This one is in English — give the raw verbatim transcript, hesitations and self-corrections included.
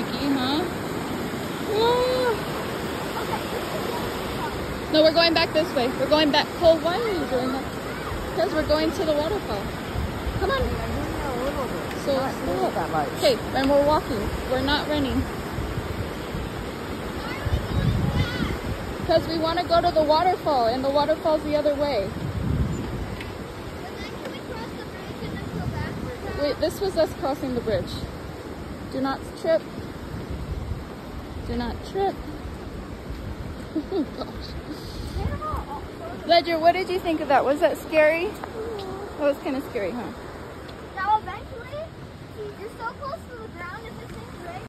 freaky, huh? Whoa. No, we're going back this way. We're going back. Cole, why are you doing that? Because we're going to the waterfall. Come on. So slow. Okay, and we're walking. We're not running. Because we want to go to the waterfall, and the waterfall's the other way. Wait, this was us crossing the bridge. Do not trip. Do not trip. Oh gosh. Ledger, what did you think of that? Was that scary? That was kind of scary, huh? Now eventually, you're so close to the ground.